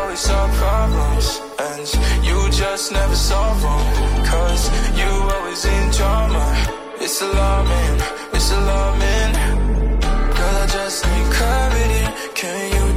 always solve problems, and you just never solve them, 'cause you always in drama. It's alarming, it's alarming. Girl, I just need clarity. Can you